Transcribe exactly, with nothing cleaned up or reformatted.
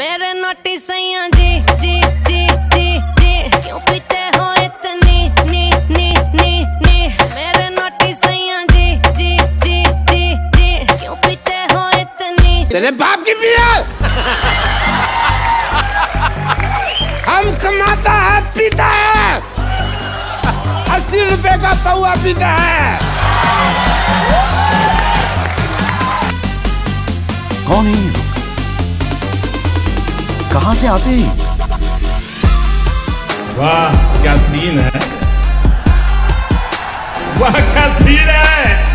मेरे नोटी सैया जी जी जी जी जी क्यों पीते हो इतनी नी नी नी नी मेरे नोटी सैया जी जी जी जी जी क्यों पीते हो इतनी। तेरे बाप की पिया। हम कमाता है पीता है, अस्सी रुपए का पौआ पीता है। कौन है ये लोग? कहां से आते हैं? वाह क्या सीन है, वाह क्या सीन है।